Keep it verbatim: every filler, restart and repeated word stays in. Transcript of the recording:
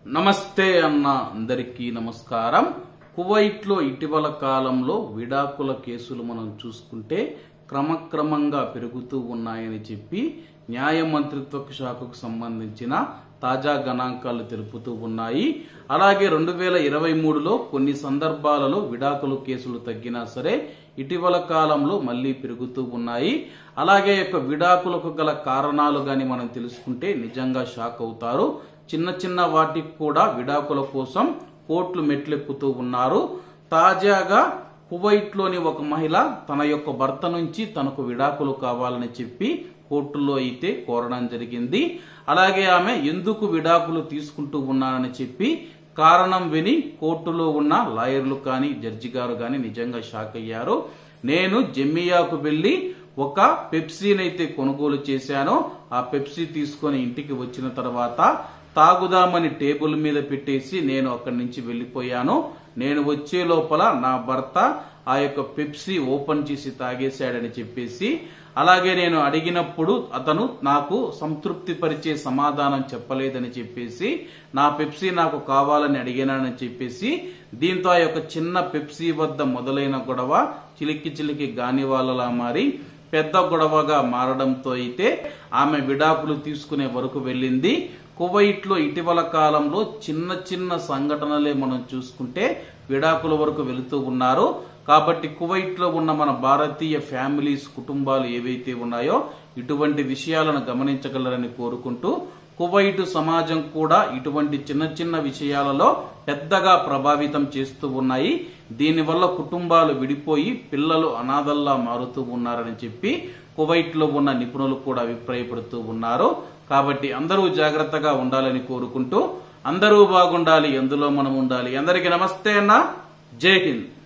నమస్తే అన్న అందరికీ నమస్కారం. కువైట్ లో ఇటీవల కాలంలో విడాకుల కేసులు మనం చూసుకుంటే క్రమక్రమంగా పెరుగుతూ ఉన్నాయని చెప్పి న్యాయ మంత్రిత్వ శాఖకు సంబంధించిన తాజా గణాంకాలు తెలుపుతూ ఉన్నాయి. అలాగే రెండు వేల ఇరవై మూడులో కొన్ని సందర్భాలలో విడాకుల కేసులు తగ్గినా సరే ఇటీవల కాలంలో మళ్లీ పెరుగుతూ ఉన్నాయి. అలాగే యొక్క విడాకులకు గల కారణాలు గాని మనం తెలుసుకుంటే నిజంగా షాక్ అవుతారు. చిన్న చిన్న వాటికి కూడా విడాకుల కోసం కోర్టులు మెట్లెక్కుతూ ఉన్నారు. తాజాగా కువైట్ లోని ఒక మహిళ తన యొక్క భర్త నుంచి తనకు విడాకులు కావాలని చెప్పి కోర్టులో అయితే కోరడం జరిగింది. అలాగే ఆమె ఎందుకు విడాకులు తీసుకుంటూ ఉన్నానని చెప్పి కారణం విని కోర్టులో ఉన్న లాయర్లు కానీ జడ్జి గారు కానీ నిజంగా షాక్ అయ్యారు. నేను జెమియాకు వెళ్లి ఒక పెప్సీనైతే కొనుగోలు చేశాను. ఆ పెప్సీ తీసుకొని ఇంటికి వచ్చిన తర్వాత తాగుదామని టేబుల్ మీద పెట్టేసి నేను అక్కడి నుంచి వెళ్లిపోయాను. నేను వచ్చే లోపల నా భర్త ఆ యొక్క పెప్సీ ఓపెన్ చేసి తాగేశాడని చెప్పేసి, అలాగే నేను అడిగినప్పుడు అతను నాకు సంతృప్తి పరిచే సమాధానం చెప్పలేదని చెప్పేసి, నా పెప్సీ నాకు కావాలని అడిగినానని చెప్పేసి, దీంతో ఆ యొక్క చిన్న పెప్సీ వద్ద మొదలైన గొడవ చిలికి చిలికి గాని వాళ్ళలా మారి పెద్ద గొడవగా మారడంతో అయితే ఆమె విడాకులు తీసుకునే వరకు వెళ్ళింది. కువైట్ లో ఇటీవల కాలంలో చిన్న చిన్న సంఘటనలే మనం చూసుకుంటే విడాకుల వరకు వెళుతూ ఉన్నారు. కాబట్టి కువైట్ లో ఉన్న మన భారతీయ ఫ్యామిలీస్ కుటుంబాలు ఏవైతే ఉన్నాయో ఇటువంటి విషయాలను గమనించగలరని కోరుకుంటూ, కువైట్ సమాజం కూడా ఇటువంటి చిన్న చిన్న విషయాలలో పెద్దగా ప్రభావితం చేస్తూ ఉన్నాయి. దీనివల్ల కుటుంబాలు విడిపోయి పిల్లలు అనాథల్లా మారుతూ ఉన్నారని చెప్పి కువైట్ లో ఉన్న నిపుణులు కూడా అభిప్రాయపడుతూ ఉన్నారు. కాబట్టి అందరూ జాగ్రత్తగా ఉండాలని కోరుకుంటూ, అందరూ బాగుండాలి, ఎందులో మనం ఉండాలి. అందరికీ నమస్తే అన్న, జై హింద్.